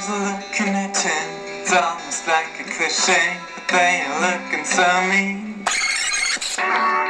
looking at 10. It's almost like a cliche, but they are looking so mean.